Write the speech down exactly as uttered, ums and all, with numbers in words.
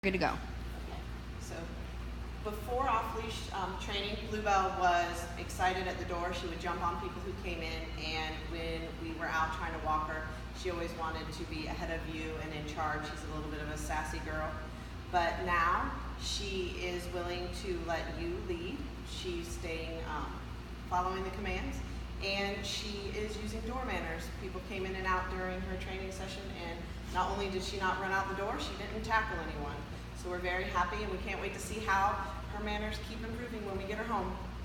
Good to go. So before off-leash um, training, Bluebell was excited at the door. She would jump on people who came in, and when we were out trying to walk her, she always wanted to be ahead of you and in charge. She's a little bit of a sassy girl. But now she is willing to let you lead. She's staying, um, following the commands, and she is using door manners. People came in and out during her training session, and not only did she not run out the door, she didn't tackle anyone. So we're very happy, and we can't wait to see how her manners keep improving when we get her home.